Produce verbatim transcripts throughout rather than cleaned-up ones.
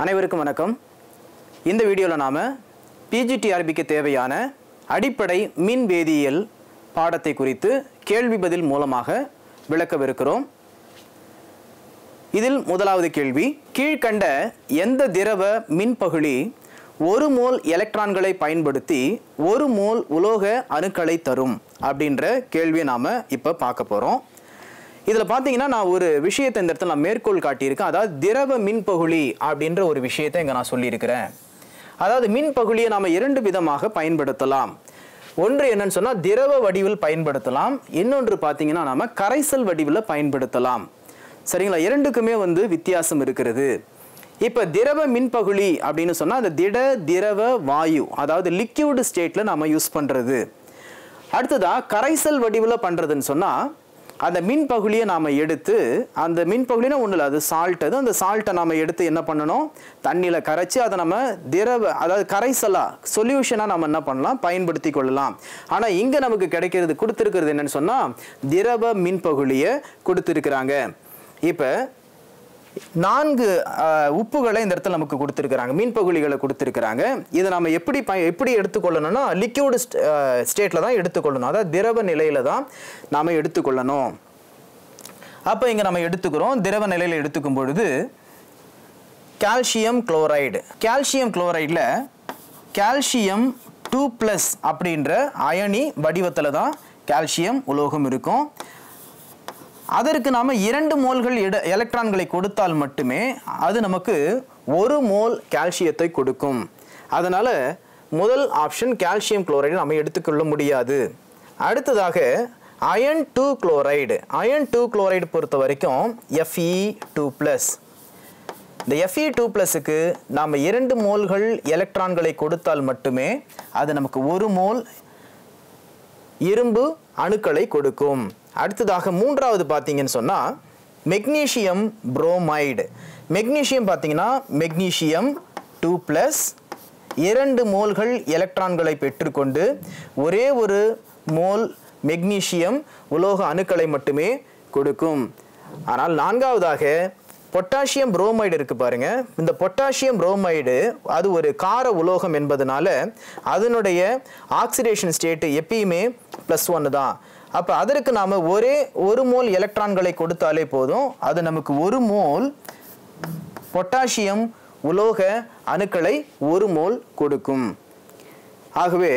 அனைவருக்கும் வணக்கம். இந்த வீடியோவில் நாம் பிஜிடிஆர்பிக்கு தேவையான அடிப்படை மின் வேதியியல் பாடத்தை குறித்து கேள்வி பதில் மூலமாக விளக்கவிருக்கிறோம். இதில் முதலாவது கேள்வி, கீழ்கண்ட எந்த திரவ மின்பகுளி ஒரு மோல் எலக்ட்ரான்களை பயன்படுத்தி ஒரு மோல் உலோக அணுக்களை தரும் அப்படின்ற கேள்வியை நாம் இப்போ பார்க்க போகிறோம். இதில் பார்த்தீங்கன்னா நான் ஒரு விஷயத்தை இந்த இடத்துல நான் மேற்கோள் காட்டியிருக்கேன். அதாவது திரவ மின்பகுளி அப்படின்ற ஒரு விஷயத்தை இங்கே நான் சொல்லியிருக்கிறேன். அதாவது மின்பகுளியை நாம் இரண்டு விதமாக பயன்படுத்தலாம். ஒன்று என்னன்னு சொன்னால் திரவ வடிவில் பயன்படுத்தலாம், இன்னொன்று பார்த்தீங்கன்னா நாம் கரைசல் வடிவில் பயன்படுத்தலாம். சரிங்களா? இரண்டுக்குமே வந்து வித்தியாசம் இருக்கிறது. இப்போ திரவ மின்பகுளி அப்படின்னு சொன்னால் அந்த திட திரவ வாயு, அதாவது லிக்யூடு ஸ்டேட்டில் நாம் யூஸ் பண்ணுறது. அடுத்ததாக கரைசல் வடிவில் பண்ணுறதுன்னு சொன்னால் அந்த மின்பகுளியை நாம் எடுத்து, அந்த மின்பகுளினா ஒன்றும் இல்லை, அது சால்ட். அது அந்த சால்ட்டை நாம் எடுத்து என்ன பண்ணணும், தண்ணியில் கரைச்சி அதை நம்ம திரவ, அதாவது கரைசலாக சொல்யூஷனாக நம்ம என்ன பண்ணலாம், பயன்படுத்தி கொள்ளலாம். ஆனால் இங்கே நமக்கு கிடைக்கிறது கொடுத்துருக்கிறது என்னன்னு சொன்னால் திரவ மின்பகுளியை கொடுத்துருக்குறாங்க. இப்போ நான்கு உப்புகளை இந்த இடத்துல நமக்கு கொடுத்துருக்குறாங்க, மின்பகுளிகளை கொடுத்துருக்குறாங்க. இதை நம்ம எப்படி எப்படி எடுத்துக்கொள்ளணும்னா லிக்யூடு ஸ்டேட்டில் தான் எடுத்துக்கொள்ளணும், அதாவது திரவ நிலையில் தான் நாம் எடுத்துக்கொள்ளணும். அப்போ இங்கே நம்ம எடுத்துக்கிறோம், திரவ நிலையில் எடுத்துக்கும் பொழுது கால்சியம் குளோரைடு, கால்சியம் குளோரைடில் கால்சியம் டூ ப்ளஸ் அப்படின்ற அயனி வடிவத்தில் தான் கால்சியம் உலோகம் இருக்கும். அதற்கு நாம் இரண்டு மோல்கள் எலக்ட்ரான்களை கொடுத்தால் மட்டுமே அது நமக்கு ஒரு மோல் கால்சியத்தை கொடுக்கும். அதனால் முதல் ஆப்ஷன் கால்சியம் குளோரைடு நம்ம எடுத்துக்கொள்ள முடியாது. அடுத்ததாக iron two chloride, iron two chloride பொறுத்த வரைக்கும் எஃப்இ டூ ப்ளஸ். இந்த எஃப்இ டூ ப்ளஸுக்கு நாம் இரண்டு மோல்கள் எலக்ட்ரான்களை கொடுத்தால் மட்டுமே அது நமக்கு ஒரு மோல் இரும்பு அணுக்களை கொடுக்கும். அடுத்ததாக மூன்றாவது பார்த்தீங்கன்னு சொன்னால் மெக்னீசியம் புரோமைடு. மெக்னீசியம் பார்த்தீங்கன்னா மெக்னீசியம் டூ ப்ளஸ் இரண்டு மோல்கள் எலக்ட்ரான்களை பெற்றுக்கொண்டு ஒரே ஒரு மோல் மெக்னீசியம் உலோக அணுக்களை மட்டுமே கொடுக்கும். ஆனால் நான்காவதாக பொட்டாசியம் புரோமைடு இருக்கு பாருங்க. இந்த பொட்டாசியம் புரோமைடு அது ஒரு கார உலோகம் என்பதனால அதனுடைய ஆக்சிடேஷன் ஸ்டேட்டு எப்பயுமே ப்ளஸ் ஒன்று தான். அப்போ அதற்கு நாம் ஒரே ஒரு மோல் எலக்ட்ரான்களை கொடுத்தாலே போதும், அது நமக்கு ஒரு மோல் பொட்டாசியம் உலோக அணுக்களை ஒரு மோல் கொடுக்கும். ஆகவே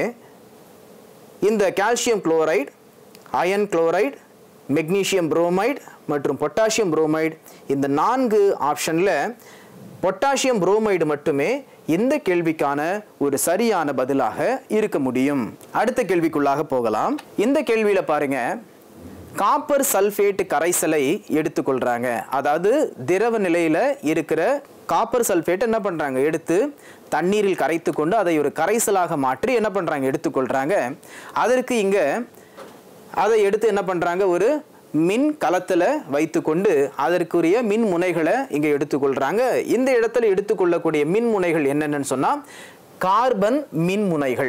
இந்த calcium chloride, iron chloride, magnesium bromide மற்றும் பொட்டாசியம் புரோமைடு, இந்த நான்கு ஆப்ஷனில் பொட்டாசியம் புரோமைடு மட்டுமே இந்த கேள்விக்கான ஒரு சரியான பதிலாக இருக்க முடியும். அடுத்த கேள்விக்குள்ளாக போகலாம். இந்த கேள்வியில் பாருங்க, காப்பர் சல்ஃபேட் கரைசலை எடுத்துக்கொள்றாங்க. அதாவது திரவ நிலையில் இருக்கிற காப்பர் சல்ஃபேட் என்ன பண்ணுறாங்க, எடுத்து தண்ணீரில் கரைத்து கொண்டு அதை ஒரு கரைசலாக மாற்றி என்ன பண்ணுறாங்க, எடுத்துக்கொள்கிறாங்க. அதற்கு இங்கே அதை எடுத்து என்ன பண்ணுறாங்க, ஒரு மின் கலத்தில் வைத்து கொண்டு அதற்குரிய மின் முனைகளை இங்கே எடுத்துக்கொள்கிறாங்க. இந்த இடத்துல எடுத்துக்கொள்ளக்கூடிய மின் முனைகள் என்னென்னு சொன்னால் கார்பன் மின் முனைகள்.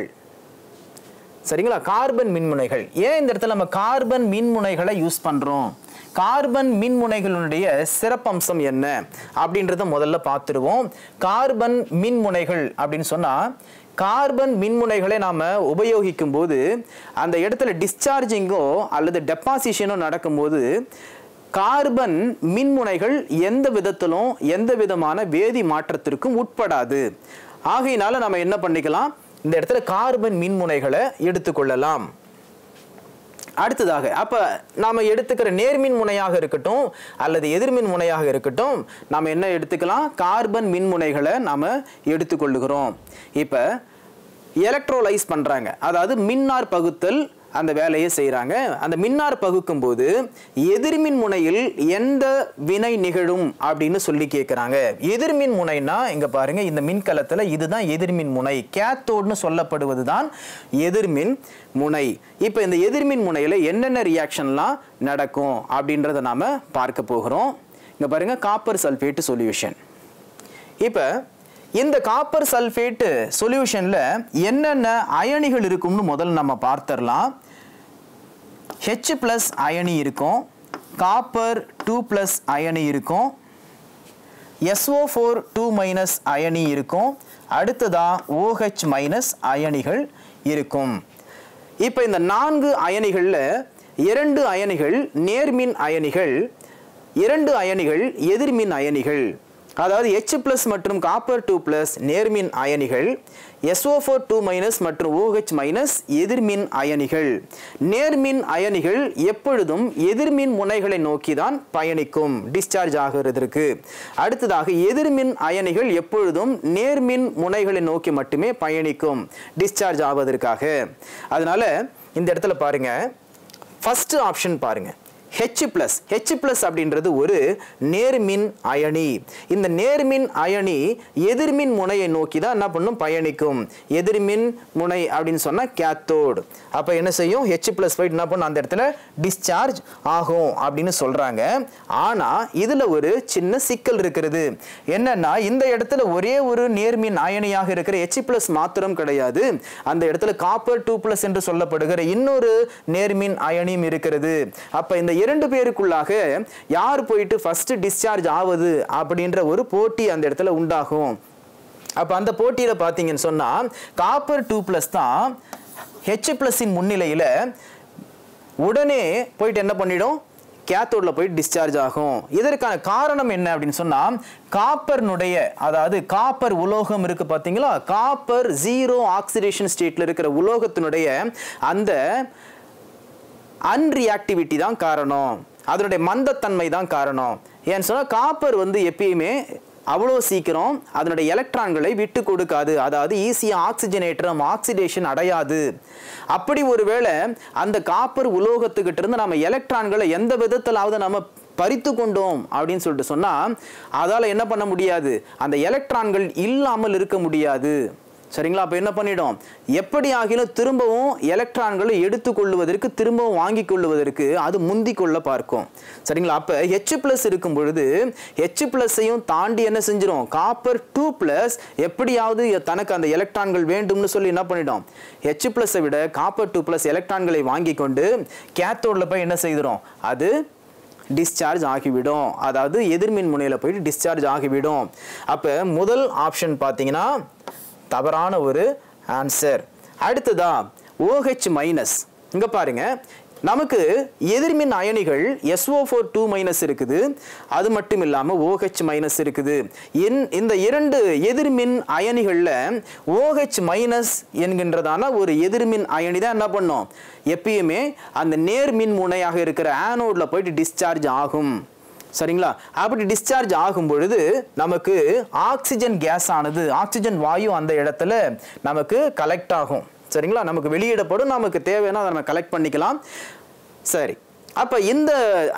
சரிங்களா? கார்பன் மின்முனைகள். ஏன் இந்த இடத்துல நம்ம கார்பன் மின்முனைகளை யூஸ் பண்ணுறோம், கார்பன் மின்முனைகளுடைய சிறப்பம்சம் என்ன அப்படின்றத முதல்ல பார்த்துருவோம். கார்பன் மின்முனைகள் அப்படின்னு சொன்னால் கார்பன் மின்முனைகளை நாம் உபயோகிக்கும் போது அந்த இடத்துல டிஸ்சார்ஜிங்கோ அல்லது டெபாசிஷனோ நடக்கும்போது கார்பன் மின்முனைகள் எந்த விதத்திலும் எந்த விதமான வேதி மாற்றத்திற்கும் உட்படாது. ஆகையினால நம்ம என்ன பண்ணிக்கலாம், இந்த இடத்துல கார்பன் மின்முனைகளை எடுத்துக்கொள்ளலாம். அடுத்ததாக அப்போ நாம் எடுத்துக்கிற நேர்மின் முனையாக இருக்கட்டும் அல்லது எதிர்மின் முனையாக இருக்கட்டும், நாம் என்ன எடுத்துக்கலாம், கார்பன் மின்முனைகளை நாம் எடுத்துக்கொள்ளுகிறோம். இப்போ எலக்ட்ரோலைஸ் பண்ணுறாங்க, அதாவது மின்னார் பகுத்தல் அந்த வேலையை செய்கிறாங்க. அந்த மின்னார் பகுக்கும் போது எதிர்மின் முனையில் எந்த வினை நிகழும் அப்படின்னு சொல்லி கேட்குறாங்க. எதிர்மின் முனைனா இங்கே பாருங்க, இந்த மின்கலத்தில் இதுதான் எதிர்மின் முனை, கேத்தோட்னு சொல்லப்படுவது தான் எதிர்மின் முனை. இப்போ இந்த எதிர்மின் முனையில் என்னென்ன ரியாக்ஷன்லாம் நடக்கும் அப்படின்றத நாம் பார்க்க போகிறோம். இங்கே பாருங்க, காப்பர் சல்ஃபேட் சொல்யூஷன். இப்போ இந்த காப்பர் சல்ஃபேட் சொல்யூஷனில் என்னென்ன அயனிகள் இருக்கும்னு முதல்ல நம்ம பார்த்துடலாம். H பிளஸ் அயனி இருக்கும், காப்பர் டூ பிளஸ் அயனி இருக்கும், S O four two minus அயனி இருக்கும். அடுத்ததா OH minus அயனிகள் இருக்கும். இப்போ இந்த நான்கு அயனிகள்ல இரண்டு அயனிகள் நேர்மின் அயனிகள், இரண்டு அயனிகள் எதிர்மின் அயனிகள். அதாவது H plus மற்றும் காப்பர் two plus நேர்மின் அயனிகள், S O four two minus மற்றும் OH minus எதிர்மின் அயனிகள். நேர்மின் அயனிகள் எப்பொழுதும் எதிர்மின் முனைகளை நோக்கி தான் பயணிக்கும் டிஸ்சார்ஜ் ஆகிறதுக்கு. அடுத்ததாக எதிர்மின் அயனிகள் எப்பொழுதும் நேர்மின் முனைகளை நோக்கி மட்டுமே பயணிக்கும் டிஸ்சார்ஜ் ஆவதற்காக. அதனால இந்த இடத்துல பாருங்க, ஃபர்ஸ்ட் ஆப்ஷன் பாருங்க, H plus. H plus அப்படின்றது ஒரு நேர்மின் அயனி. இந்த நேர்மின் அயனி எதிர்மின் முனையை நோக்கி தான் என்ன பண்ணும், பயணிக்கும். எதிர்மின் முனை அப்படின்னு சொன்னா கேத்தோடு. அப்ப என்ன செய்யும், H plus போயிட்டு என்ன பண்ணும், அந்த இடத்துல டிஸ்சார்ஜ் ஆகும் அப்படின்னு சொல்றாங்க. ஆனா இதுல ஒரு சின்ன சிக்கல் இருக்கிறது. என்னன்னா இந்த இடத்துல ஒரே ஒரு நேர்மின் அயனியாக இருக்கிற H plus மாத்திரம் கிடையாது, அந்த இடத்துல காப்பர் two plus என்று சொல்லப்படுகிற இன்னொரு நேர்மின் அயனியும் இருக்கிறது. அப்ப இந்த இரண்டு பேருக்குள்ளாக யார் போயிட்டு ஃபர்ஸ்ட் டிஸ்சார்ஜ் ஆவது அப்படின்ற ஒரு போட்டி அந்த இடத்துல உண்டாகும். அப்ப அந்த போட்டியில பாத்தீங்கன்னு சொன்னா காப்பர் two plus தான் H plus இன் முன்னிலையில உடனே போயிட்டு என்ன பண்ணிடும், கேத்தோட்ல போய் டிஸ்சார்ஜ் ஆகும். இதற்கான காரணம் என்ன அப்படின்னு சொன்னா, காப்பர்னுடைய, அதாவது காப்பர் உலோகம் இருக்கு பாத்தீங்களா, காப்பர் ஜீரோ ஆக்சிடேஷன் ஸ்டேட்ல இருக்கிற உலோகத்தினுடைய அந்த அன்ரியாக்டிவிட்டி தான் காரணம், அதனுடைய மந்தத்தன்மை தான் காரணம். ஏன்னு சொன்னா காப்பர் வந்து எப்பயுமே அவ்வளோ சீக்கிரம் அதனுடைய எலக்ட்ரான்களை விட்டு கொடுக்காது, அதாவது ஈஸியா ஆக்சிஜனேற்றம் ஆக்சிடேஷன் அடையாது. அப்படி ஒருவேளை அந்த காப்பர் உலோகத்துக்கிட்ட இருந்து நம்ம எலக்ட்ரான்களை எந்த விதத்திலாவது நம்ம பறித்து கொண்டோம் அப்படின்னு சொல்லிட்டு சொன்னா அதால என்ன பண்ண முடியாது, அந்த எலக்ட்ரான்கள் இல்லாமல் இருக்க முடியாது. சரிங்களா? அப்ப என்ன பண்ணிடும், எப்படி ஆகிலும் திரும்பவும் எலக்ட்ரான்களை எடுத்துக்கொள்வதற்கு, திரும்பவும் வாங்கி கொள்வதற்கு அது முந்தி கொள்ள பார்க்கும். சரிங்களா? அப்ப H plus இருக்கும் பொழுது H plus-ஐயும் தாண்டி என்ன செஞ்சிடும், காப்பர் two plus எப்படியாவது தனக்கு அந்த எலக்ட்ரான்கள் வேண்டும்னு சொல்லி என்ன பண்ணிடும், H plus-ஐ விட காப்பர் two plus எலக்ட்ரான்களை வாங்கி கொண்டு கேத்தோட்ல போய் என்ன செய்கிறோம், அது டிஸ்சார்ஜ் ஆகிவிடும். அதாவது எதிர்மின் முனையில போயிட்டு டிஸ்சார்ஜ் ஆகிவிடும். அப்ப முதல் ஆப்ஷன் பாத்தீங்கன்னா தவறான ஒரு ஆன்சர். அடுத்ததா OH minus. இங்க பாருங்க, நமக்கு எதிர்மின் அயனிகள் S O four two minus இருக்குது, அது மட்டும் இல்லாம OH minus இருக்குது. இந்த இரண்டு எதிர்மின் அயனிகள்ல OH minus என்கின்றதான ஒரு எதிர்மின் அயனி தான் என்ன பண்ணும், எப்பயுமே அந்த நேர்மின் முனையாக இருக்கிற ஆனோட்ல போயிட்டு டிஸ்சார்ஜ் ஆகும். சரிங்களா? அப்படி டிஸ்சார்ஜ் ஆகும் பொழுது நமக்கு ஆக்சிஜன் கேஸ் ஆனது, ஆக்சிஜன் வாயு அந்த இடத்துல நமக்கு கலெக்ட் ஆகும். சரிங்களா? நமக்கு வெளியிடப்படும், நமக்கு தேவையான அதை நம்ம கலெக்ட் பண்ணிக்கலாம். சரி, அப்ப இந்த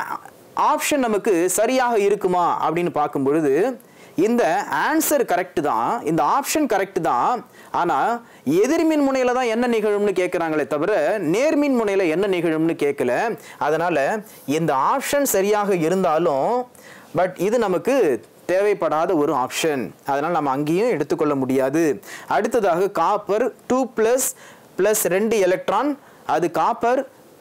ஆப்ஷன் நமக்கு சரியாக இருக்குமா அப்படின்னு பார்க்கும் பொழுது இந்த ஆன்சர் கரெக்ட் தான், இந்த ஆப்ஷன் கரெக்ட் தான். ஆனா எதிர்மின் முனையில தான் என்ன நிகழும்னு கேட்கிறாங்களே தவிர நேர்மின் முனையில என்ன நிகழும்னு கேட்கல. அதனால இந்த ஆப்ஷன் சரியாக இருந்தாலும் பட் இது நமக்கு தேவைப்படாத ஒரு ஆப்ஷன், அதனால நம்ம அங்கேயும் எடுத்துக்கொள்ள முடியாது. அடுத்ததாக காப்பர் two plus plus ரெண்டு எலக்ட்ரான், அது காப்பர்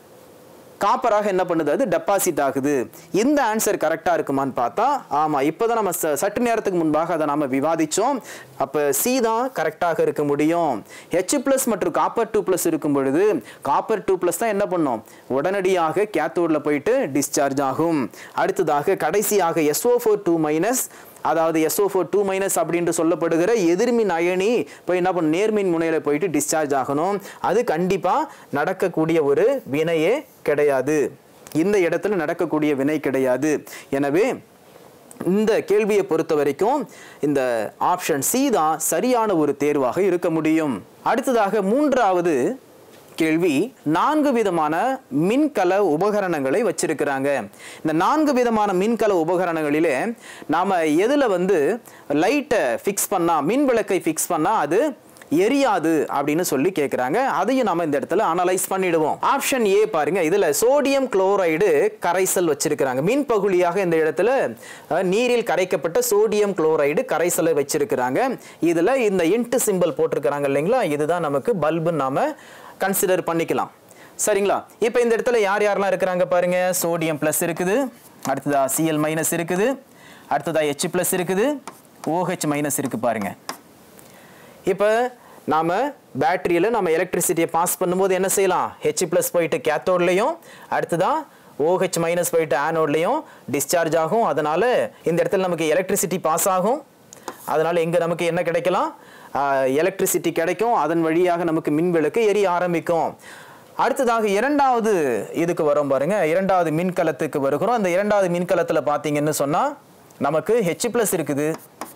காப்பராக என்ன பண்ணுது, அது டெபாசிட் ஆகுது. இந்த ஆன்சர் கரெக்டா இருக்குமான்னு பார்த்தா ஆமா, இப்போதான் நம்ம சற்று நேரத்துக்கு முன்பாக அதை நாம விவாதிச்சோம். அப்ப சி தான் கரெக்டாக இருக்க முடியும். H plus மற்றும் காப்பர் two plus இருக்கும் பொழுது காப்பர் two plus தான் என்ன பண்ணும், உடனடியாக கேத்தோட்ல போயிட்டு டிஸ்சார்ஜ் ஆகும். அடுத்ததாக கடைசியாக S O four two minus, அதாவது S O four two minus அப்படின்று சொல்லப்படுகிற எதிர்மின் அயனி போய் என்ன பண்ணும், நேர்மின் முனையில போயிட்டு டிஸ்சார்ஜ் ஆகணும். அது கண்டிப்பா நடக்கக்கூடிய ஒரு வினையே கிடையாது, இந்த இடத்துல நடக்கக்கூடிய வினை கிடையாது. எனவே இந்த கேள்வியை பொறுத்த வரைக்கும் இந்த ஆப்ஷன் சி தான் சரியான ஒரு தேர்வாக இருக்க முடியும். அடுத்ததாக மூன்றாவது கேள்வி, நான்கு விதமான மின்கல உபகரணங்களை வச்சிருக்கிறாங்க. இந்த நான்கு விதமான மின்கல உபகரணங்களிலே நாம எதுல வந்து லைட்டை ஃபிக்ஸ் பண்ணா, மின் விளக்கை ஃபிக்ஸ் பண்ணா அது எரியாது அப்படின்னு சொல்லி கேட்கிறாங்க. அதையும் நாம இந்த இடத்துல அனலைஸ் பண்ணிடுவோம். ஆப்ஷன் ஏ பாருங்க, இதுல சோடியம் குளோரைடு கரைசல் வச்சிருக்கிறாங்க. மின் பகுதியாக இந்த இடத்துல நீரில் கரைக்கப்பட்ட சோடியம் குளோரைடு கரைசலை வச்சிருக்கிறாங்க. இதுல இந்த இன்ட் சிம்பிள் போட்டிருக்கிறாங்க இல்லைங்களா, இதுதான் நமக்கு பல்பு நாம கன்சிடர் பண்ணிக்கலாம். சரிங்களா? இப்போ இந்த இடத்துல யார் யாரெல்லாம் இருக்கிறாங்க பாருங்க, சோடியம் பிளஸ் இருக்குது, அடுத்ததா Cl மைனஸ் இருக்குது, அடுத்ததா H plus இருக்குது, OH minus இருக்கு பாருங்க. இப்போ நாம பேட்டரியில நம்ம எலக்ட்ரிசிட்டியை பாஸ் பண்ணும்போது என்ன செய்யலாம்? H plus போயிட்டு கேத்தோட்லயும், அடுத்ததா OH minus போயிட்டு ஆனோட்லயும் டிஸ்சார்ஜ் ஆகும். அதனால இந்த இடத்துல நமக்கு எலக்ட்ரிசிட்டி பாஸ் ஆகும். அதனால இங்க நமக்கு என்ன கிடைக்கலாம்? எலக்ட்ரிசிட்டி கிடைக்கும். அதன் வழியாக நமக்கு மின் விளக்கு எரிய ஆரம்பிக்கும். அடுத்ததாக இரண்டாவது இதுக்கு வரும் பாருங்க. இரண்டாவது மின்கலத்துக்கு வருகிறோம். அந்த இரண்டாவது மின்கலத்துல பாத்தீங்கன்னு சொன்னா நமக்கு H plus இருக்குது,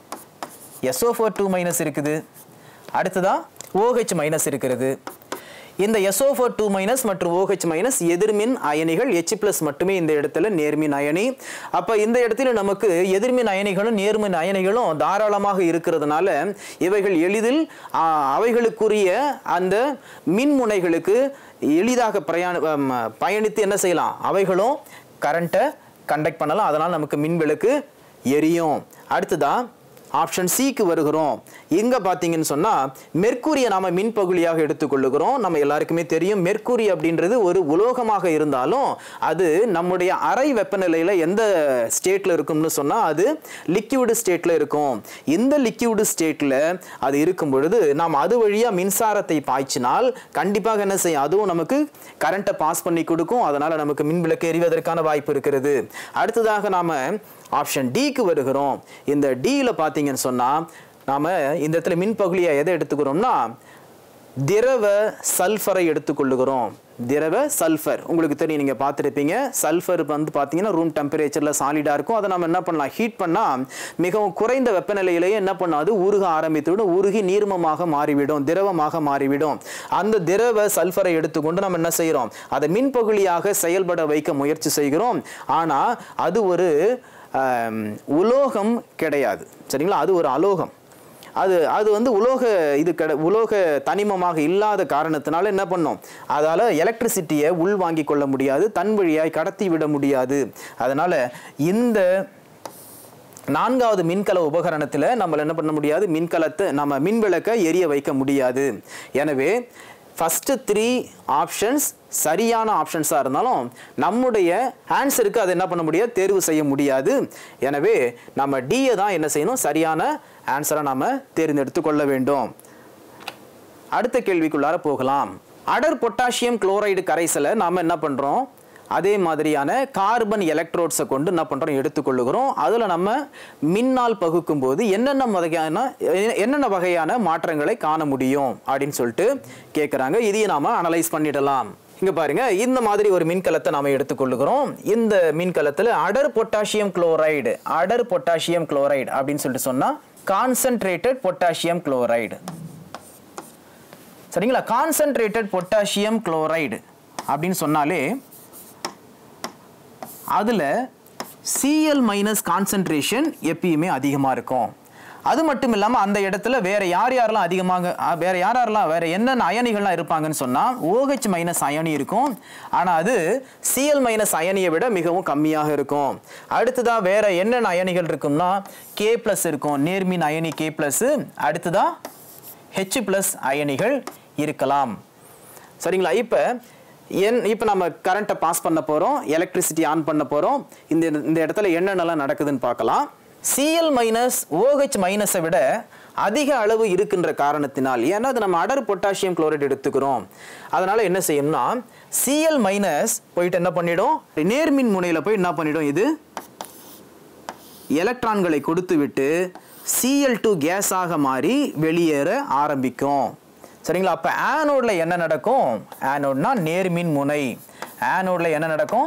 S O four two minus இருக்குது, அடுத்ததா OH minus இருக்கிறது. இந்த S O four two minus மற்றும் OH minus எதிர்மின் அயனிகள், H plus மட்டுமே இந்த இடத்துல நேர்மின் அயனி. அப்ப இந்த இடத்துல நமக்கு எதிர்மின் அயனிகளும் நேர்மின் அயனிகளும் தாராளமாக இருக்கிறதுனால இவைகள் எளிதில் அவைகளுக்குரிய அந்த மின்முனைகளுக்கு எளிதாக பிரயாண பயணித்து என்ன செய்யலாம்? அவைகளும் கரண்ட்டை கண்டக்ட் பண்ணலாம். அதனால நமக்கு மின் விளக்கு எரியும். அடுத்ததா ஆப்ஷன் சிக்கு வருகிறோம். இங்க பாத்தீங்கன்னு சொன்னா மெர்க்குரியை நாம மின்பகுளியாக எடுத்துக்கொள்ளுகிறோம். நம்ம எல்லாருக்குமே தெரியும் மெர்க்குரி அப்படின்றது ஒரு உலோகமாக இருந்தாலும் அது நம்முடைய அறை வெப்பநிலையில எந்த ஸ்டேட்ல இருக்கும்னு சொன்னா அது லிக்விட் ஸ்டேட்ல இருக்கும். இந்த லிக்விட் ஸ்டேட்ல அது இருக்கும் பொழுது நாம் அது வழியா மின்சாரத்தை பாய்ச்சினால் கண்டிப்பாக என்ன செய்யும்? அதுவும் நமக்கு கரண்ட்டை பாஸ் பண்ணி கொடுக்கும். அதனால நமக்கு மின் விளக்கு எரிவதற்கான வாய்ப்பு இருக்கிறது. அடுத்ததாக நாம ஆப்ஷன் டிக்கு வருகிறோம். இந்த டில பாத்தீங்கன்னு சொன்னா நாம இந்த இடத்துல மின்பகுளியை எதை எடுத்துக்கிறோம்னா திரவ சல்ஃபரை எடுத்துக்கொள்ளுகிறோம். திரவ சல்ஃபர் உங்களுக்கு தெரியும், நீங்க பார்த்துருப்பீங்க. சல்ஃபர் வந்து பார்த்தீங்கன்னா ரூம் டெம்பரேச்சர்ல சாலிடா இருக்கும். அதை நம்ம என்ன பண்ணலாம்? ஹீட் பண்ணா மிகவும் குறைந்த வெப்பநிலையிலேயே என்ன பண்ணாது? உருக ஆரம்பித்துவிடும். உருகி நீர்மமாக மாறிவிடும், திரவமாக மாறிவிடும். அந்த திரவ சல்ஃபரை எடுத்துக்கொண்டு நம்ம என்ன செய்யறோம்? அதை மின்பகுளியாக செயல்பட வைக்க முயற்சி செய்கிறோம். ஆனா அது ஒரு உலோகம் கிடையாது, சரிங்களா? அது ஒரு அலோகம். அது அது வந்து உலோக இது கிடை உலோக தனிமமாக இல்லாத காரணத்தினால என்ன பண்ணும்? அதால எலக்ட்ரிசிட்டியை உள்வாங்கி கொள்ள முடியாது, தன் வழியாய் கடத்தி விட முடியாது. அதனால இந்த நான்காவது மின்கல உபகரணத்தில் நம்ம என்ன பண்ண முடியாது? மின்கலத்தை நம்ம மின் விளக்கை எரிய வைக்க முடியாது. எனவே ஃபர்ஸ்ட் த்ரீ ஆப்ஷன்ஸ் சரியான ஆப்ஷன்ஸாக இருந்தாலும் நம்முடைய ஆன்சருக்கு அதை என்ன பண்ண முடியாது? தேர்வு செய்ய முடியாது. எனவே நம்ம டியை தான் என்ன செய்யணும்? சரியான ஆன்சரை நாம தேர்ந்தெடுத்து கொள்ள வேண்டும். அடுத்த கேள்விக்குள்ளார போகலாம். அடர் பொட்டாசியம் குளோரைடு கரைசலை நாம என்ன பண்றோம்? அதே மாதிரியான கார்பன் எலக்ட்ரோட்ஸை கொண்டு என்ன பண்றோம்? எடுத்துக்கொள்ளுகிறோம். அதுல நம்ம மின்னால் பகுக்கும் போது என்னென்ன வகையான என்னென்ன வகையான மாற்றங்களை காண முடியும் அப்படின்னு சொல்லிட்டு கேட்குறாங்க. இதையும் நாம அனலைஸ் பண்ணிடலாம். இங்க பாருங்க, இந்த மாதிரி ஒரு மின்கலத்தை நாம எடுத்துக்கொள்ளுகிறோம். இந்த மின்கலத்துல அடர் பொட்டாசியம் குளோரைடு அடர் பொட்டாசியம் குளோரைடு அப்படின்னு சொல்லிட்டு சொன்னா கான்சென்ட்ரேட்டட் பொட்டாசியம் குளோரைடு, சரிங்களா? கான்சென்ட்ரேட்டட் பொட்டாசியம் குளோரைடு அப்படின்னு சொன்னாலே அதுல Cl மைனஸ் கான்சென்ட்ரேஷன் எப்பயுமே அதிகமா இருக்கும். அது மட்டும் இல்லாம அந்த இடத்துல வேற யார் யாரெல்லாம் அதிகமாக வேற யார் யாரெல்லாம் வேற என்னென்ன அயனிகள்லாம் இருப்பாங்கன்னு சொன்னா OH மைனஸ் அயனி இருக்கும். ஆனா அது Cl மைனஸ் அயனியை விட மிகவும் கம்மியாக இருக்கும். அடுத்ததா வேற என்னென்ன அயனிகள் இருக்கும்னா K பிளஸ் இருக்கும், நேர்மின் அயனி K பிளஸ். அடுத்ததா H பிளஸ் அயனிகள் இருக்கலாம், சரிங்களா? இப்ப என் இப்போ நம்ம கரண்ட்டை பாஸ் பண்ண போறோம், எலக்ட்ரிசிட்டி ஆன் பண்ண போறோம். இந்த இந்த இடத்துல என்னென்னலாம் நடக்குதுன்னு பார்க்கலாம். Cl மைனஸ் OH மைனஸை விட அதிக அளவு இருக்கின்ற காரணத்தினால், ஏன்னா அது நம்ம அடர் பொட்டாசியம் குளோரைடு எடுத்துக்கிறோம், அதனால என்ன செய்யணும்னா Cl மைனஸ் போயிட்டு என்ன பண்ணிடும்? நேர்மின் முனையில போய் என்ன பண்ணிடும்? இது எலக்ட்ரான்களை கொடுத்து விட்டு Cl டூ கேஸாக மாறி வெளியேற ஆரம்பிக்கும், சரிங்களா? அப்ப ஆனோட்ல என்ன நடக்கும்? ஆனோட்னா நேர்மின் முனை. ஆனோட்ல என்ன நடக்கும்?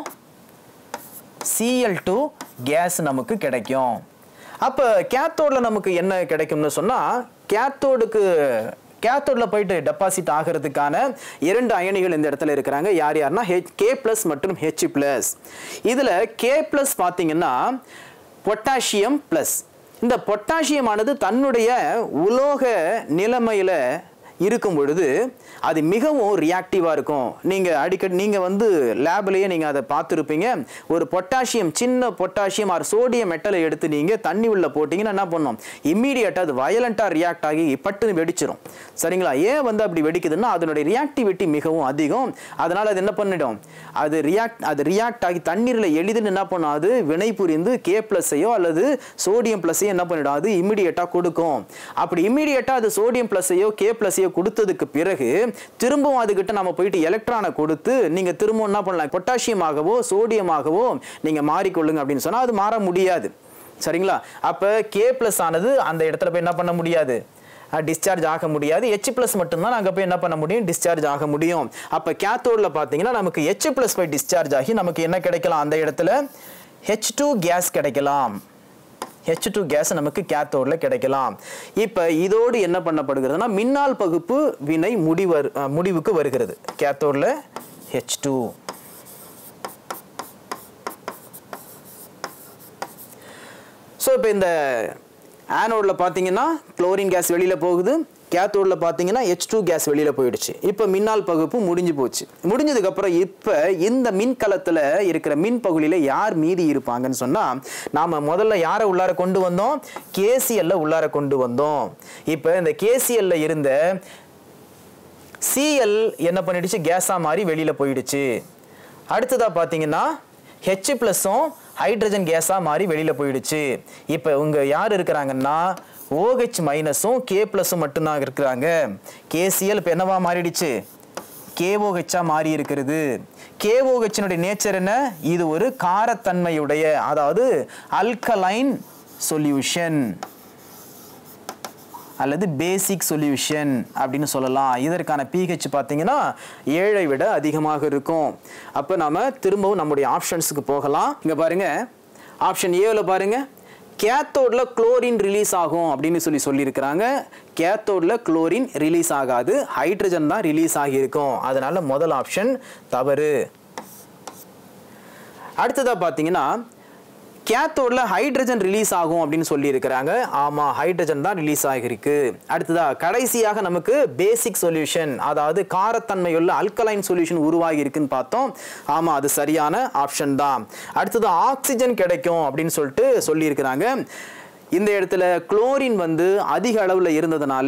Cl டூ கேஸ் நமக்கு கிடைக்கும். அப்ப கேத்தோட்ல நமக்கு என்ன கிடைக்கும்னு சொன்னா கேத்தோடுக்கு கேத்தோட்ல போயிட்டு டெபாசிட் ஆகிறதுக்கான இரண்டு அயனிகள் இந்த இடத்துல இருக்கிறாங்க. யார் யாருன்னா K பிளஸ் மற்றும் H பிளஸ். இதுல K பிளஸ் பாத்தீங்கன்னா பொட்டாசியம் பிளஸ். இந்த பொட்டாசியம் ஆனது தன்னுடைய உலோக நிலைமையில இருக்கும் பொழுது அது மிகவும் ரியாக்டிவாக இருக்கும். நீங்கள் அடிக்கடி நீங்கள் வந்து லேப்லேயே நீங்கள் அதை பார்த்துருப்பீங்க. ஒரு பொட்டாசியம் சின்ன பொட்டாசியம் ஆர் சோடியம் மெட்டலை எடுத்து நீங்கள் தண்ணி உள்ள போட்டிங்கன்னா என்ன பண்ணும், இம்மீடியட்டாக அது வயலண்ட்டாக ரியாக்ட் ஆகி பட்டுன்னு வெடிச்சிடும். சரிங்களா? ஏன் வந்து அப்படி வெடிக்குதுன்னா அதனுடைய ரியாக்டிவிட்டி மிகவும் அதிகம். அதனால் அது என்ன பண்ணிடும், அது ரியாக்ட் அது ரியாக்ட் ஆகி தண்ணீரில் எளிதில் என்ன பண்ணும், அது வினை புரிந்து கே ப்ளஸ்ஸையோ அல்லது சோடியம் ப்ளஸ்ஸையோ என்ன பண்ணிடும், அது இம்மீடியட்டாக கொடுக்கும். அப்படி இம்மீடியட்டாக அது சோடியம் ப்ளஸ்ஸையோ கே ப்ளஸ்ஸையோ கொடுத்ததுக்கு பிறகு திரும்பவும் அதுகிட்ட நம்ம போயிட்டு எலக்ட்ரானை கொடுத்து நீங்கள் திரும்பவும் என்ன பண்ணலாம், பொட்டாசியமாகவோ சோடியமாகவோ நீங்கள் மாறிக்கொள்ளுங்க அப்படின்னு சொன்னால் அது மாற முடியாது. சரிங்களா? அப்போ கே ப்ளஸ் ஆனது அந்த இடத்துல போய் என்ன பண்ண முடியாது, டிஸ்சார்ஜ் ஆக முடியாது. H பிளஸ் மட்டும்தான் அங்கே போய் என்ன பண்ண முடியும், டிஸ்சார்ஜ் ஆக முடியும். அப்போ கேத்தோடில் பார்த்தீங்கன்னா நமக்கு H பிளஸ் போய் டிஸ்சார்ஜ் ஆகி நமக்கு என்ன கிடைக்கலாம், அந்த இடத்துல H டூ கேஸ் கிடைக்கலாம். H டூ கேஸ் நமக்கு கேத்தோடில் கிடைக்கலாம். இப்போ இதோடு என்ன பண்ணப்படுகிறதுனா மின்னால் பகுப்பு வினை முடிவர் முடிவுக்கு வருகிறது. கேத்தோடில் H டூ. ஸோ இப்போ இந்த ஆனோடில் பார்த்தீங்கன்னா குளோரின் கேஸ் வெளியில் போகுது, கேத்தோடில் பார்த்தீங்கன்னா H டூ கேஸ் வெளியில் போயிடுச்சு. இப்போ மின்னால் பகுப்பு முடிஞ்சு போச்சு. முடிஞ்சதுக்கப்புறம் இப்போ இந்த மின்கலத்தில் இருக்கிற மின் பகுதியில் யார் மீதி இருப்பாங்கன்னு சொன்னால், நாம் முதல்ல யாரை உள்ளார கொண்டு வந்தோம், கேசிஎல்ல உள்ளார கொண்டு வந்தோம். இப்போ இந்த கேசிஎல்ல இருந்த சிஎல் என்ன பண்ணிடுச்சு, கேஸாக மாறி வெளியில் போயிடுச்சு. அடுத்ததாக பார்த்தீங்கன்னா H பிளஸும் ஹைட்ரஜன் கேஸாக மாறி வெளியில் போயிடுச்சு. இப்போ இவங்க யார் இருக்கிறாங்கன்னா OH மைனஸும் கே ப்ளஸும் மட்டும்தான் இருக்கிறாங்க. கேசிஎல் இப்போ என்னவா மாறிடுச்சு, கேஓஹெச்சா மாறி இருக்கிறது. கேஓஹெச்சினுடைய நேச்சர் என்ன, இது ஒரு காரத்தன்மையுடைய, அதாவது அல்கலைன் சொல்யூஷன் அல்லது பேசிக் சொல்யூஷன் அப்படின்னு சொல்லலாம். இதற்கான pH பார்த்தீங்கன்னா ஏழை விட அதிகமாக இருக்கும். அப்போ நாம திரும்பவும் நம்முடைய ஆப்ஷன்ஸுக்கு போகலாம். இங்கே பாருங்க, ஆப்ஷன் ஏவில் பாருங்க, கேத்தோடில் குளோரின் ரிலீஸ் ஆகும் அப்படின்னு சொல்லி சொல்லியிருக்கிறாங்க. கேத்தோடில் குளோரின் ரிலீஸ் ஆகாது, ஹைட்ரஜன் தான் ரிலீஸ் ஆகியிருக்கும். அதனால முதல் ஆப்ஷன் தவறு. அடுத்ததாக பார்த்தீங்கன்னா கேத்தோடில் ஹைட்ரஜன் ரிலீஸ் ஆகும் அப்படின்னு சொல்லி இருக்கிறாங்க. ஆமாம், ஹைட்ரஜன் தான் ரிலீஸ் ஆகிருக்கு. அடுத்ததா கடைசியாக நமக்கு பேசிக் சொல்யூஷன், அதாவது காரத்தன்மையுள்ள அல்கலைன் சொல்யூஷன் உருவாகி இருக்குன்னு பார்த்தோம். ஆமாம், அது சரியான ஆப்ஷன் தான். அடுத்தது ஆக்சிஜன் கிடைக்கும் அப்படின்னு சொல்லிட்டு சொல்லியிருக்கிறாங்க. இந்த இடத்துல குளோரின் வந்து அதிக அளவில் இருந்ததுனால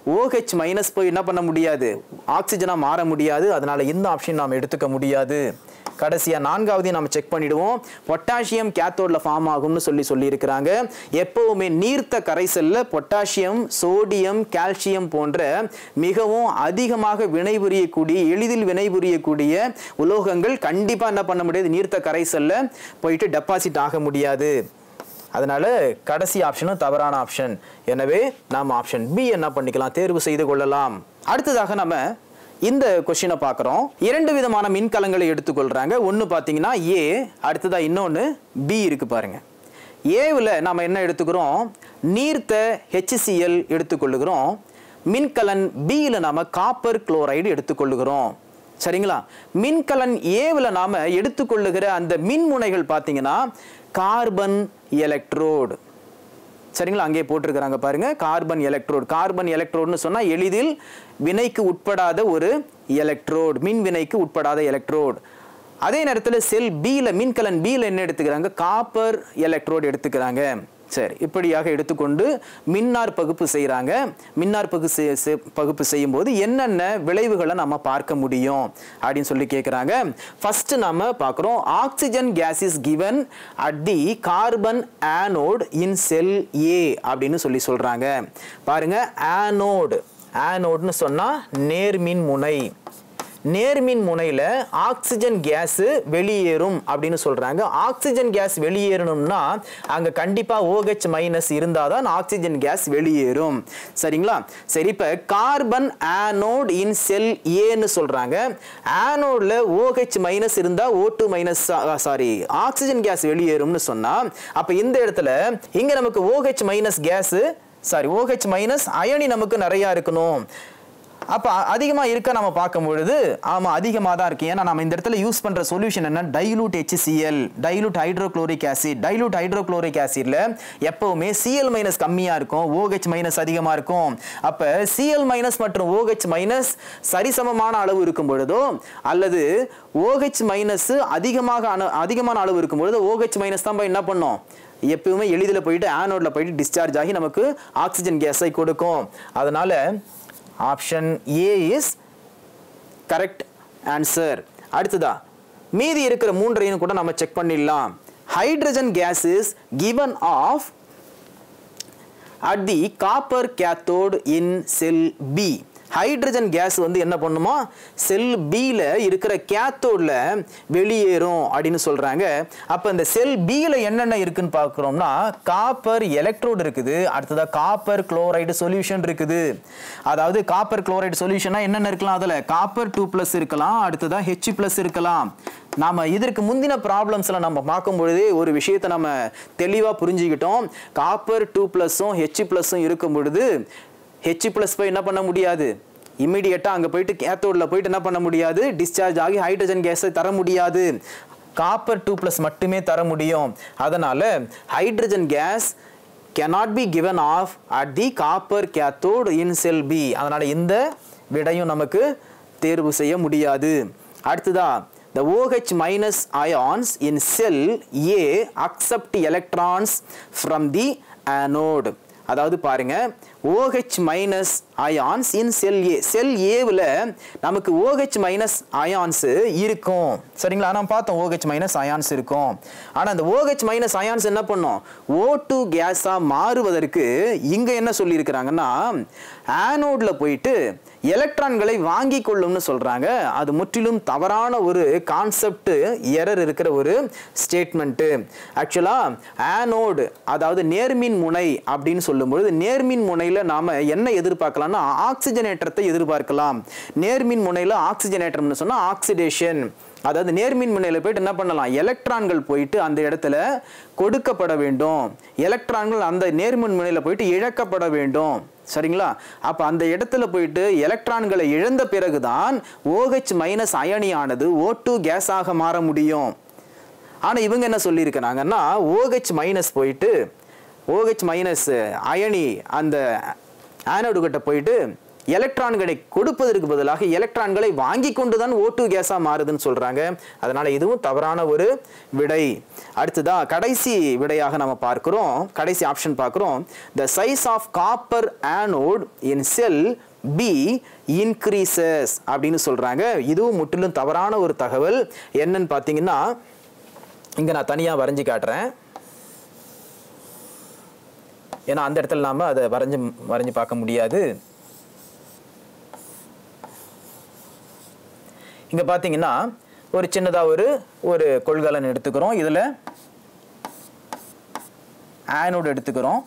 OH மைனஸ் போய் என்ன பண்ண முடியாது, ஆக்சிஜனாக மாற முடியாது. அதனால இந்த ஆப்ஷன் நாம் எடுத்துக்க முடியாது. கடைசியாக நான்காவதையும் நம்ம செக் பண்ணிடுவோம். பொட்டாசியம் கேத்தோடில் ஃபார்ம் ஆகும்னு சொல்லி சொல்லியிருக்கிறாங்க. எப்போவுமே நீர்த்த கரைசலில் பொட்டாசியம், சோடியம், கால்சியம் போன்ற மிகவும் அதிகமாக வினைபுரியக்கூடிய, எளிதில் வினைபுரியக்கூடிய உலோகங்கள் கண்டிப்பாக என்ன பண்ண முடியாது, நீர்த்த கரைசலில் போயிட்டு டெபாசிட் ஆக முடியாது. அதனால கடைசி ஆப்ஷனும் தவறான ஆப்ஷன். எனவே நாம் ஆப்ஷன் பி என்ன பண்ணிக்கலாம், தேர்வு செய்து கொள்ளலாம். அடுத்ததாக நம்ம இந்த கொஸ்டினை பார்க்குறோம். இரண்டு விதமான மின்கலங்களை எடுத்துக்கொள்கிறாங்க. ஒன்று பார்த்தீங்கன்னா ஏ, அடுத்ததா இன்னொன்று பி இருக்கு பாருங்க. ஏவில் நாம் என்ன எடுத்துக்கிறோம், நீர்த்த HCl எடுத்துக்கொள்ளுகிறோம். மின்கலன் பியில் நாம் காப்பர் குளோரைடு எடுத்துக்கொள்ளுகிறோம். சரிங்களா? மின்கலன் ஏவில் நாம் எடுத்துக்கொள்ளுகிற அந்த மின்முனைகள் பார்த்தீங்கன்னா கார்பன் எலக்ட்ரோடு. சரிங்களா? அங்கே போட்டிருக்கிறாங்க பாருங்க, கார்பன் எலக்ட்ரோடு. கார்பன் எலக்ட்ரோடுன்னு சொன்னால் எளிதில் வினைக்கு உட்படாத ஒரு எலக்ட்ரோடு, மின் வினைக்கு உட்படாத எலக்ட்ரோடு. அதே நேரத்தில் செல் பியில், மின்கலன் பியில் என்ன எடுத்துக்கிறாங்க, காப்பர் எலக்ட்ரோடு எடுத்துக்கிறாங்க. சரி, இப்படியாக எடுத்துக்கொண்டு மின்னார் பகுப்பு செய்கிறாங்க. மின்னார் பகுப்பு பகுப்பு செய்யும் போது என்னென்ன விளைவுகளை நம்ம பார்க்க முடியும் அப்படின்னு சொல்லி கேட்குறாங்க. ஃபர்ஸ்ட் நம்ம பார்க்குறோம், oxygen gas is given at the carbon anode in cell A அப்படின்னு சொல்லி சொல்கிறாங்க. பாருங்க, ஆனோடு, ஆனோட்னு சொன்னால் நேர்மின் முனை. நேர்மின் முனையில் ஆக்சிஜன் கேஸ் வெளியேறும் அப்படின்னு சொல்றாங்க. ஆக்சிஜன் கேஸ் வெளியேறணும்னா அங்க கண்டிப்பா OH மைனஸ் இருந்தால் தான் ஆக்சிஜன் கேஸ் வெளியேறும். சரிங்களா? சரி, இப்போ கார்பன் ஆனோட் இன் செல் ஏன்னு சொல்றாங்க. ஆனோட்ல OH மைனஸ் இருந்தா O two minus sorry oxygen gas வெளியேறும்னு சொன்னா, அப்ப இந்த இடத்துல இங்க நமக்கு OH minus gas sorry OH minus அயனி நமக்கு நிறைய இருக்கணும். அப்போ அதிகமாக இருக்க நம்ம பார்க்கும் பொழுது ஆமாம் அதிகமாக தான் இருக்குது. ஏன்னா நம்ம இந்த இடத்துல யூஸ் பண்ணுற சொல்யூஷன் என்ன, dilute HCl, dilute hydrochloric acid. Dilute hydrochloric ஆசிட்ல எப்பவுமே Cl மைனஸ் கம்மியாக இருக்கும், OH மைனஸ் அதிகமாக இருக்கும். அப்போ Cl மைனஸ் மற்றும் OH மைனஸ் சரிசமமான அளவு இருக்கும் பொழுதோ அல்லது OH மைனஸ் அதிகமாக அதிகமான அளவு இருக்கும் பொழுது OH மைனஸ் தான் என்ன பண்ணும், எப்பவுமே எளிதில் போயிட்டு ஆனோடில் போயிட்டு டிஸ்சார்ஜ் ஆகி நமக்கு ஆக்சிஜன் கேஸை கொடுக்கும். அதனால option A is correct answer. அடுத்ததா மீதி இருக்கிற மூன்றையும் கூட நம்ம செக் பண்ணிடலாம். Hydrogen gas is given off at the copper cathode in cell B. ஹைட்ரஜன் கேஸ் வந்து என்ன பண்ணுமா, செல் பியில் இருக்கிற கேத்தோடில் வெளியேறும் அப்படின்னு சொல்கிறாங்க. அப்போ இந்த செல் பியில் என்னென்ன இருக்குன்னு பார்க்குறோம்னா காப்பர் எலக்ட்ரோடு இருக்குது, அடுத்ததாக காப்பர் குளோரைடு சொல்யூஷன் இருக்குது. அதாவது காப்பர் குளோரைடு சொல்யூஷனாக என்னென்ன இருக்கலாம், அதில் காப்பர் டூ ப்ளஸ் இருக்கலாம், அடுத்ததாக ஹெச் ப்ளஸ் இருக்கலாம். நாம் இதற்கு முந்தின ப்ராப்ளம்ஸில் நம்ம பார்க்கும்பொழுதே ஒரு விஷயத்தை நம்ம தெளிவாக புரிஞ்சுக்கிட்டோம். காப்பர் டூ ப்ளஸும் ஹெச் ப்ளஸும் இருக்கும் பொழுது ஹெச் ப்ளஸ் போய் என்ன பண்ண முடியாது, இம்மிடியேட்டாக அங்கே போயிட்டு கேத்தோடில் போயிட்டு என்ன பண்ண முடியாது, டிஸ்சார்ஜ் ஆகி ஹைட்ரஜன் கேஸை தர முடியாது. காப்பர் டூ ப்ளஸ் மட்டுமே தர முடியும். அதனால் hydrogen gas cannot be given off at the copper cathode in cell B. அதனால் இந்த விடையும் நமக்கு தேர்வு செய்ய முடியாது. அடுத்ததா the OH minus ions in cell A accept electrons from the anode. அதாவது பாருங்க OH minus ions in cell A, cell ஏவில் நமக்கு OH மைனஸ் அயான்ஸ் இருக்கும். சரிங்களா, நம்ம பார்த்தோம் OH மைனஸ் அயான்ஸ் இருக்கும். ஆனால் அந்த OH மைனஸ் அயான்ஸ் என்ன பண்ணும், ஓ டூ கேஸாக மாறுவதற்கு இங்கே என்ன சொல்லியிருக்கிறாங்கன்னா ஆனோடில் போயிட்டு எலக்ட்ரான்களை வாங்கி கொள்ளும்னு சொல்கிறாங்க. அது முற்றிலும் தவறான ஒரு கான்செப்ட், எரர் இருக்கிற ஒரு ஸ்டேட்மெண்ட்டு. ஆக்சுவலாக ஆனோடு அதாவது நேர்மின் முனை அப்படின்னு சொல்லும்பொழுது நேர்மின் முனையில் நாம் என்ன எதிர்பார்க்கலாம்னா ஆக்சிஜனேற்றத்தை எதிர்பார்க்கலாம். நேர்மின் முனையில் ஆக்சிஜனேற்றம்னு சொன்னால் ஆக்சிடேஷன், அதாவது நேர்மின் முனையில் போயிட்டு என்ன பண்ணலாம், எலக்ட்ரான்கள் போயிட்டு அந்த இடத்துல கொடுக்கப்பட வேண்டும், எலக்ட்ரான்கள் அந்த நேர்மின் முனையில் போயிட்டு இழக்கப்பட வேண்டும். சரிங்களா, அப்போ அந்த இடத்துல போயிட்டு எலக்ட்ரான்களை இழந்த பிறகுதான் OH மைனஸ் அயனியானது ஓ டூ கேஸாக மாற முடியும். ஆனால் இவங்க என்ன சொல்லியிருக்கிறாங்கன்னா OH மைனஸ் போயிட்டு OH மைனஸ் அயனி அந்த ஆனோடு கிட்ட போயிட்டு எலக்ட்ரான்களை கொடுப்பதற்கு பதிலாக எலக்ட்ரான்களை வாங்கி கொண்டு தான் ஓ டூ கேஸாக மாறுதுன்னு சொல்கிறாங்க. அதனால் இதுவும் தவறான ஒரு விடை. அடுத்ததா கடைசி விடையாக நம்ம பார்க்குறோம், கடைசி ஆப்ஷன் பார்க்குறோம். The size of copper anode in cell B increases அப்படின்னு சொல்கிறாங்க. இதுவும் முற்றிலும் தவறான ஒரு தகவல். என்னன்னு பார்த்தீங்கன்னா இங்கே நான் தனியாக வரைஞ்சி காட்டுறேன், ஏன்னா அந்த இடத்துல நாம் அதை வரைஞ்சி வரைஞ்சி பார்க்க முடியாது. இங்கே பார்த்தீங்கன்னா ஒரு சின்னதாக ஒரு ஒரு கொள்கலன் எடுத்துக்கிறோம், இதில் ஆனோடு எடுத்துக்கிறோம்,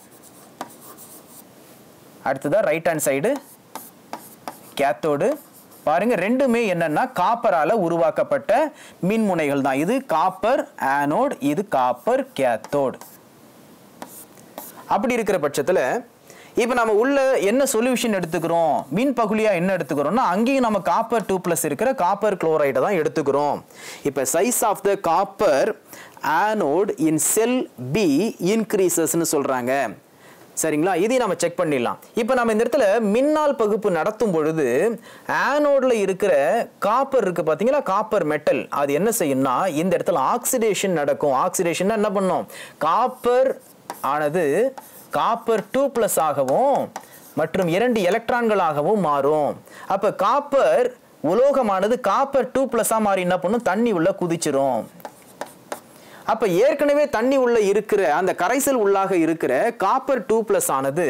அடுத்ததாக ரைட் ஹேண்ட் சைடு கேத்தோடு. பாருங்க ரெண்டுமே என்னன்னா காப்பரால் உருவாக்கப்பட்ட மின்முனைகள் தான். இது காப்பர் ஆனோடு, இது காப்பர் கேத்தோடு. அப்படி இருக்கிற பட்சத்தில் இப்போ நம்ம உள்ள என்ன சொல்யூஷன் எடுத்துக்கிறோம், மின் பகுதியாக என்ன எடுத்துக்கிறோம்னா அங்கேயும் நம்ம காப்பர் டூ ப்ளஸ் இருக்கிற காப்பர் குளோரைடை தான் எடுத்துக்கிறோம். இப்போ size of the copper anode in cell B இன்க்ரீசஸ்ன்னு சொல்கிறாங்க. சரிங்களா, இதையும் நம்ம செக் பண்ணிடலாம். இப்போ நம்ம இந்த இடத்துல மின்னால் பகுப்பு நடத்தும் பொழுது ஆனோடில் இருக்கிற காப்பர் இருக்குது பார்த்தீங்களா, காப்பர் மெட்டல், அது என்ன செய்யும்னா இந்த இடத்துல ஆக்சிடேஷன் நடக்கும். ஆக்சிடேஷன் என்ன பண்ணும், காப்பர் ஆனது காப்பர் டூ பிளஸ் ஆகவும் மற்றும் இரண்டு எலக்ட்ரான்களாகவும் மாறும். அப்போ காப்பர் உலோகமானது காப்பர் டூ பிளஸா மாறி என்ன பண்ணும், தண்ணி உள்ள குதிச்சிரும். அப்ப ஏற்கனவே தண்ணி உள்ள இருக்கிற அந்த கரைசல் உள்ளாக இருக்கிற காப்பர் டூ பிளஸ் ஆனது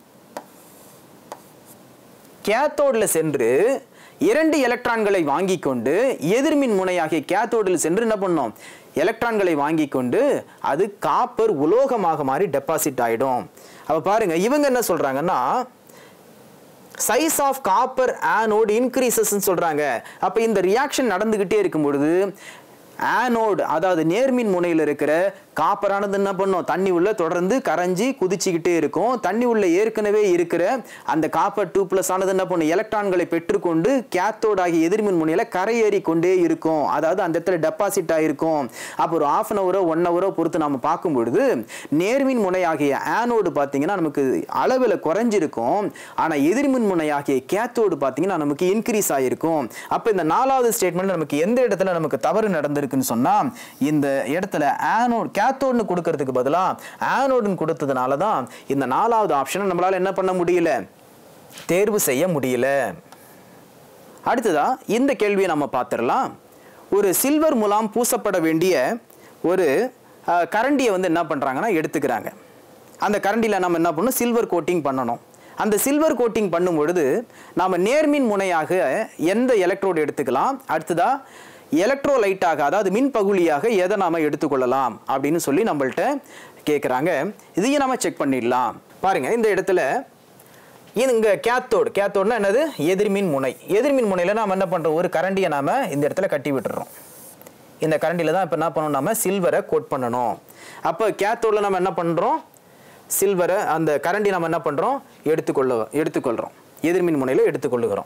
கேத்தோட்ல சென்று இரண்டு எலக்ட்ரான்களை வாங்கி கொண்டு எதிர்மின் முனையாகிய கேத்தோடில் சென்று என்ன பண்ணும், எலக்ட்ரான்களை வாங்கி கொண்டு அது காப்பர் உலோகமாக மாறி டெபாசிட் ஆயிடும். அப்ப பாருங்க இவங்க என்ன சொல்றாங்கன்னா size of copper anode increases சொல்றாங்க. அப்ப இந்த ரியாக்ஷன் நடந்துகிட்டே இருக்கும் பொழுது ஆனோட் அதாவது நேர்மின் முனையில் இருக்கிற காப்பரானது என்ன பண்ணும், தண்ணி உள்ள தொடர்ந்து கரைஞ்சி குதிச்சுக்கிட்டே இருக்கும். தண்ணி உள்ள ஏற்கனவே இருக்கிற அந்த காப்பர் டூ பிளஸ் ஆனது என்ன பண்ணும், எலக்ட்ரான்களை பெற்றுக்கொண்டு கேத்தோட் ஆகிய எதிர்மின் முனையில கரையேறி கொண்டே இருக்கும். அதாவது அந்த இடத்துல டெபாசிட் ஆயிருக்கும். அப்போ ஒரு ஹாஃப் அன் ஹவரோ ஒன் ஹவரோ பொறுத்து நம்ம பார்க்கும் பொழுது நேர்மின் முனையாகிய ஆனோடு பார்த்தீங்கன்னா நமக்கு அளவில் குறைஞ்சிருக்கும். ஆனால் எதிர்மின் முனையாகிய கேத்தோடு பார்த்தீங்கன்னா நமக்கு இன்க்ரீஸ் ஆகிருக்கும். அப்போ இந்த நாலாவது ஸ்டேட்மெண்ட் நமக்கு எந்த இடத்துல நமக்கு தவறு நடந்திருக்குன்னு சொன்னால், இந்த இடத்துல ஆனோட் கேத்தோடுன்னு கொடுக்கறதுக்கு பதிலாக ஆனோடுன்னு கொடுத்ததுனால தான் இந்த நாலாவது ஆப்ஷனை நம்மளால் என்ன பண்ண முடியல, தேர்வு செய்ய முடியல. அடுத்ததா இந்த கேள்வியை நம்ம பார்த்துடலாம். ஒரு சில்வர் முலாம் பூசப்பட வேண்டிய ஒரு கரண்டியை வந்து என்ன பண்ணுறாங்கன்னா எடுத்துக்கிறாங்க. அந்த கரண்டியில் நம்ம என்ன பண்ணணும், சில்வர் கோட்டிங் பண்ணணும். அந்த சில்வர் கோட்டிங் பண்ணும் பொழுது நாம் நேர்மின் முனையாக எந்த எலக்ட்ரோடு எடுத்துக்கலாம், அடுத்ததா எலக்ட்ரோலைட்டாக அதாவது மின் பகுதியாக எதை நாம் எடுத்துக்கொள்ளலாம் அப்படின்னு சொல்லி நம்மள்கிட்ட கேட்குறாங்க. இதையும் நம்ம செக் பண்ணிடலாம். பாருங்கள், இந்த இடத்துல இங்கே கேத்தோடு கேத்தோடுனா என்னது, எதிர்மின் முனை. எதிர்மின் முனையில் நாம் என்ன பண்ணுறோம், ஒரு கரண்டியை நாம் இந்த இடத்துல கட்டி விட்டுறோம். இந்த கரண்டியில் தான் இப்போ என்ன பண்ணணும், நம்ம சில்வரை கோட் பண்ணணும். அப்போ கேத்தோடில் நம்ம என்ன பண்ணுறோம், சில்வரை அந்த கரண்டி நம்ம என்ன பண்ணுறோம், எடுத்துக்கொள்ள எடுத்துக்கொள்கிறோம் எதிர்மின் முனையில் எடுத்துக்கொள்ளுகிறோம்.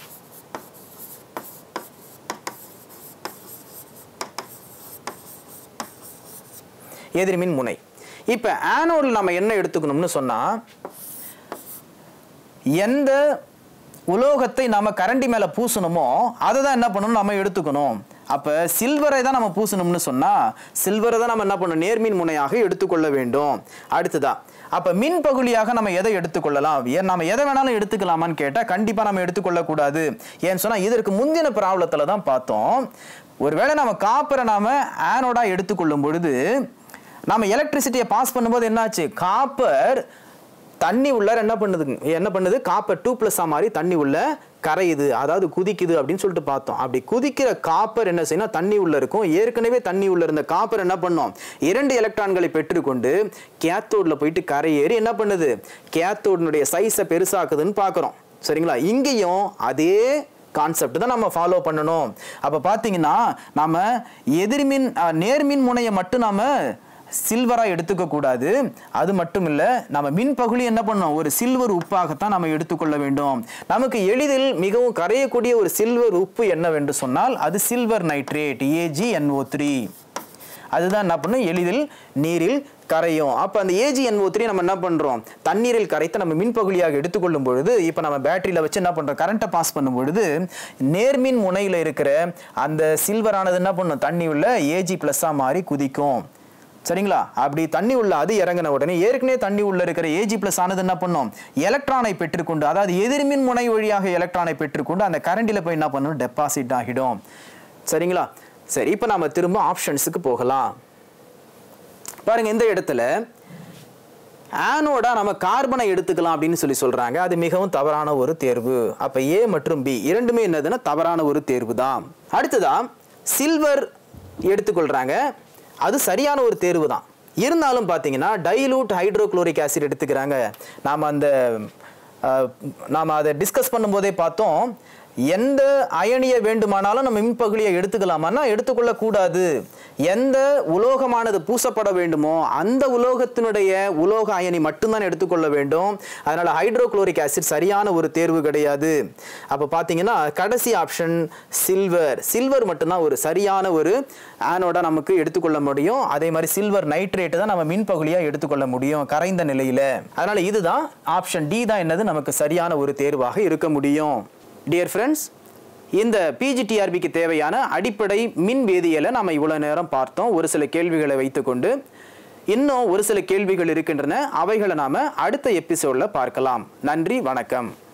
எதிர்மின் முனை. இப்போ ஆனோடில் நம்ம என்ன எடுத்துக்கணும்னு சொன்னால், எந்த உலோகத்தை நம்ம கரண்டி மேலே பூசணுமோ அதை தான் என்ன பண்ணணும், நம்ம எடுத்துக்கணும். அப்போ சில்வரை தான் நம்ம பூசணும்னு சொன்னால் சில்வரை தான் நம்ம என்ன பண்ணணும், நேர்மின் முனையாக எடுத்துக்கொள்ள வேண்டும். அடுத்ததா அப்போ மின் பகுதியாக நம்ம எதை எடுத்துக்கொள்ளலாம், ஏன் நம்ம எதை வேணாலும் எடுத்துக்கலாமான்னு கேட்டால் கண்டிப்பாக நம்ம எடுத்துக்கொள்ளக்கூடாது. ஏன்னு சொன்னால் இதற்கு முந்தின ப்ராப்ளத்தில் தான் பார்த்தோம். ஒருவேளை நம்ம காப்பரை நாம் ஆனோடாக எடுத்துக்கொள்ளும் பொழுது நம்ம எலக்ட்ரிசிட்டியை பாஸ் பண்ணும்போது என்னாச்சு, காப்பர் தண்ணி உள்ள என்ன பண்ணுது என்ன பண்ணுது காப்பர் டூ பிளஸ் மாதிரி தண்ணி உள்ள கரையுது, அதாவது குதிக்குது அப்படின்னு சொல்லிட்டு பார்த்தோம். அப்படி குதிக்கிற காப்பர் என்ன செய்யணும், தண்ணி உள்ள இருக்கும். ஏற்கனவே தண்ணி உள்ள இருந்த காப்பர் என்ன பண்ணும், இரண்டு எலக்ட்ரான்களை பெற்றுக்கொண்டு கேத்தோடில் போயிட்டு கரையேறி என்ன பண்ணுது, கேத்தோடினுடைய சைஸை பெருசாக்குதுன்னு பார்க்குறோம். சரிங்களா, இங்கேயும் அதே கான்செப்ட் தான் நம்ம ஃபாலோ பண்ணணும். அப்போ பார்த்தீங்கன்னா நம்ம எதிர்மின் நேர்மின் முனையை மட்டும் நாம சில்வராக எடுத்துக்க கூடாது. அது மட்டும் இல்லை, நம்ம மின் பகுதி என்ன பண்ணோம், ஒரு சில்வர் உப்பாகத்தான் நம்ம எடுத்துக்கொள்ள வேண்டும். நமக்கு எளிதில் மிகவும் கரையக்கூடிய ஒரு சில்வர் உப்பு என்னவென்று சொன்னால் அது silver nitrate A G N O three. அதுதான் என்ன பண்ணும், எளிதில் நீரில் கரையும். அப்போ அந்த ஏ ஜி என் ஓ த்ரீ நம்ம என்ன பண்ணுறோம், தண்ணீரில் கரைத்து நம்ம மின் பகுதியாக எடுத்துக்கொள்ளும் பொழுது இப்போ நம்ம பேட்டரியில் வச்சு என்ன பண்ணுறோம், கரண்ட்டை பாஸ் பண்ணும் பொழுது நேர்மின் முனையில் இருக்கிற அந்த சில்வரானது என்ன பண்ணும், தண்ணி உள்ள ஏஜி ப்ளஸ்ஸாக மாறி குதிக்கும். சரிங்களா, அப்படி தண்ணி உள்ள அது இறங்கின உடனே ஏற்கனவே தண்ணி உள்ள இருக்கிற ஏஜி பிளஸ் ஆனது என்ன பண்ணும், எலக்ட்ரானை பெற்றுக்கொண்டு அதாவது எதிர்மின் முனை வழியாக எலக்ட்ரானை பெற்றுக்கொண்டு அந்த கரண்டில் போய் என்ன பண்ணும், டெபாசிட் ஆகிடும். சரிங்களா, சரி இப்போ நம்ம திரும்ப ஆப்ஷன்ஸுக்கு போகலாம். பாருங்க, இந்த இடத்துல ஆனோடா நம்ம கார்பனை எடுத்துக்கலாம் அப்படின்னு சொல்லி சொல்றாங்க. அது மிகவும் தவறான ஒரு தேர்வு. அப்ப ஏ மற்றும் பி இரண்டுமே என்னதுன்னா தவறான ஒரு தேர்வு தான். அடுத்ததா சில்வர் எடுத்துக்கொள்றாங்க. அது சரியான ஒரு தேர்வு தான். இருந்தாலும் பார்த்தீங்கன்னா டைலூட் ஹைட்ரோக்ளோரிக் ஆசிட் எடுத்துக்கிறாங்க. நாம் அந்த நாம் அதை டிஸ்கஸ் பண்ணும்போதே பார்த்தோம், எந்த அயனியை வேண்டுமானாலும் நம்ம மின்பகுதியை எடுத்துக்கலாமான்னா எடுத்துக்கொள்ளக்கூடாது. எந்த உலோகமானது பூசப்பட வேண்டுமோ அந்த உலோகத்தினுடைய உலோக அயனி மட்டும்தான் எடுத்துக்கொள்ள வேண்டும். அதனால் ஹைட்ரோக்ளோரிக் ஆசிட் சரியான ஒரு தேர்வு கிடையாது. அப்போ பார்த்தீங்கன்னா கடைசி ஆப்ஷன் சில்வர். சில்வர் மட்டும்தான் ஒரு சரியான ஒரு ஆனோட நமக்கு எடுத்துக்கொள்ள முடியும். அதே மாதிரி சில்வர் நைட்ரேட்டு தான் நம்ம மின்பகுதியாக எடுத்துக்கொள்ள முடியும் கரைந்த நிலையில். அதனால் இதுதான் ஆப்ஷன் டி தான் என்னது நமக்கு சரியான ஒரு தேர்வாக இருக்க முடியும். டியர் ஃப்ரெண்ட்ஸ், இந்த பிஜிடிஆர்பிக்கு தேவையான அடிப்படை மின் வேதியியலை நாம் இவ்வளோ நேரம் பார்த்தோம். ஒரு சில கேள்விகளை வைத்துக்கொண்டு இன்னும் ஒரு சில கேள்விகள் இருக்கின்றன. அவைகளை நாம் அடுத்த எபிசோடில் பார்க்கலாம். நன்றி, வணக்கம்.